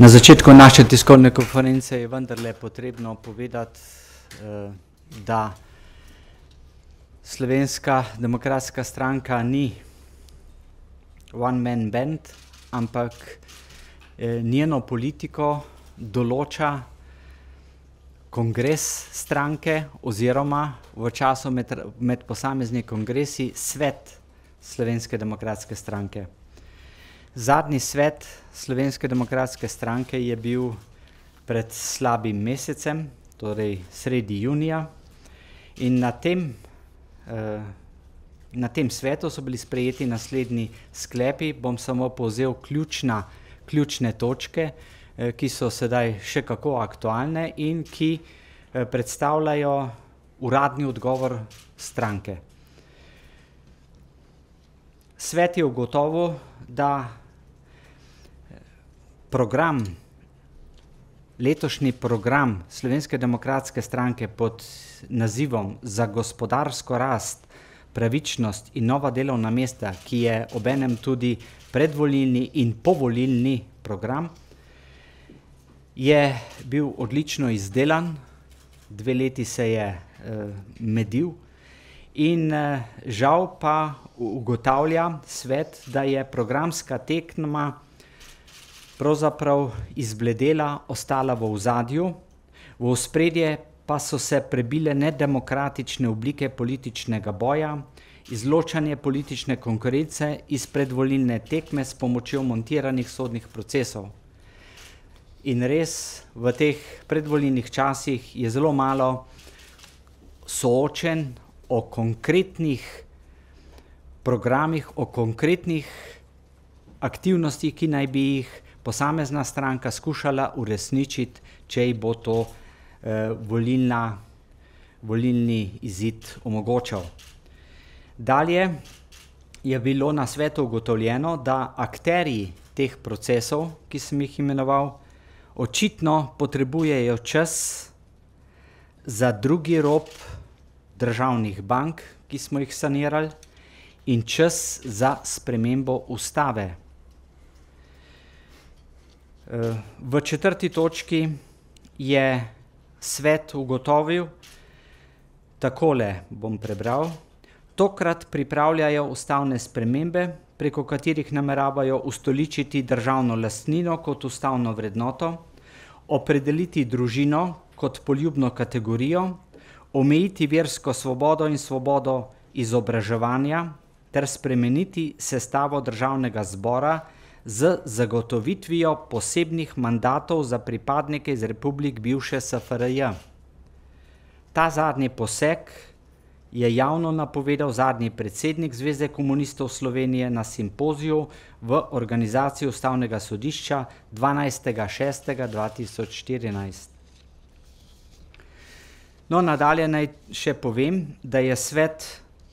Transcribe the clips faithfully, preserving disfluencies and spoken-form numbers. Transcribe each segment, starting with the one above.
Na začetku naše tiskovne konference je vendarle potrebno povedati, da Slovenska demokratska stranka ni one man band, ampak njeno politiko določa kongres stranke oziroma v času med, med posamezni kongresi svet Slovenske demokratske stranke. Zadnji svet Slovenske demokratske stranke je bil pred slabim mesecem, torej sredi junija, in na tem, eh, na tem svetu so bili sprejeti naslednji sklepi. Bom samo povzel ključna, ključne točke, eh, ki so sedaj še kako aktualne in ki eh, predstavljajo uradni odgovor stranke. Svet je ugotovil, da program, letošnji program Slovenske demokratske stranke pod nazivom Za gospodarsko rast, pravičnost in nova delovna mesta, ki je obenem tudi predvolilni in povolilni program, je bil odlično izdelan, dve leti se je eh, medil in eh, žal pa ugotavlja svet, da je programska tekma pravzaprav izbledela, ostala v ozadju, v ospredje pa so se prebile nedemokratične oblike političnega boja, izločanje politične konkurence iz predvolilne tekme s pomočjo montiranih sodnih procesov. In res v teh predvolilnih časih je zelo malo soočen o konkretnih programih, o konkretnih aktivnostih, ki naj bi jih posamezna stranka skušala uresničiti, če ji bo to eh, volilna, volilni izid omogočal. Dalje je bilo na svetu ugotovljeno, da akterji teh procesov, ki sem jih imenoval, očitno potrebujejo čas za drugi rob državnih bank, ki smo jih sanirali, in čas za spremembo ustave. V četrti točki je svet ugotovil, takole bom prebral: tokrat pripravljajo ustavne spremembe, preko katerih nameravajo ustoličiti državno lastnino kot ustavno vrednoto, opredeliti družino kot poljubno kategorijo, omejiti versko svobodo in svobodo izobraževanja ter spremeniti sestavo državnega zbora z zagotovitvijo posebnih mandatov za pripadnike iz republik bivše S F R J. Ta zadnji poseg je javno napovedal zadnji predsednik Zveze komunistov Slovenije na simpoziju v organizaciji Ustavnega sodišča dvanajstega šestega dva tisoč štirinajst. No, nadalje naj še povem, da je svet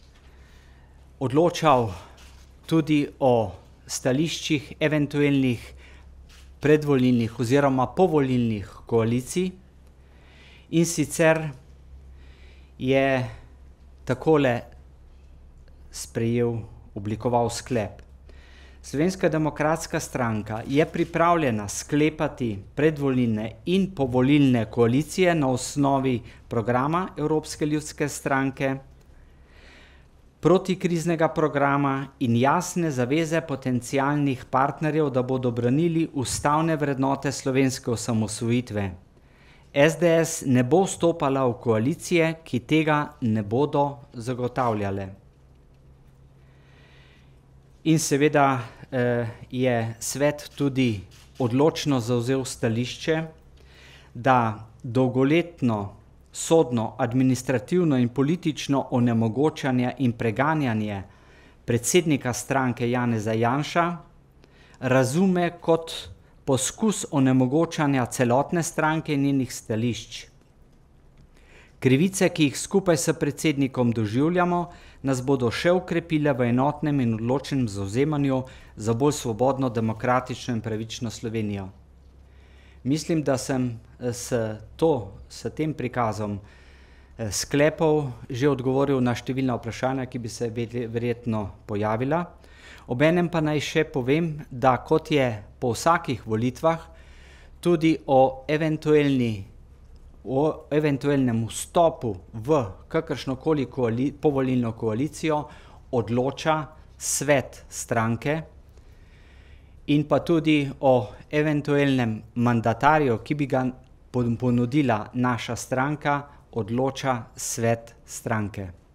odločal tudi o stališčih eventualnih predvolilnih oziroma povolilnih koalicij, in sicer je takole sprejel, oblikoval sklep. Slovenska demokratska stranka je pripravljena sklepati predvolilne in povolilne koalicije na osnovi programa Evropske ljudske stranke, protikriznega programa in jasne zaveze potencialnih partnerjev, da bodo branili ustavne vrednote slovenske osamosvojitve. S D S ne bo vstopala v koalicije, ki tega ne bodo zagotavljale. In seveda eh, je svet tudi odločno zavzel stališče, da dolgoletno sodno, administrativno in politično onemogočanje in preganjanje predsednika stranke Janeza Janša razume kot poskus onemogočanja celotne stranke in njenih stališč. Krivice, ki jih skupaj s predsednikom doživljamo, nas bodo še ukrepile v enotnem in odločnem zavzemanju za bolj svobodno, demokratično in pravično Slovenijo. Mislim, da sem s, to, s tem prikazom sklepov že odgovoril na številna vprašanja, ki bi se verjetno pojavila. Obenem pa naj še povem, da kot je po vsakih volitvah, Tudi o eventualni, o eventualnem vstopu v kakršnokoli koali, povolilno koalicijo odloča svet stranke in pa tudi o eventualnem mandatarju, ki bi ga ponudila naša stranka, odloča svet stranke.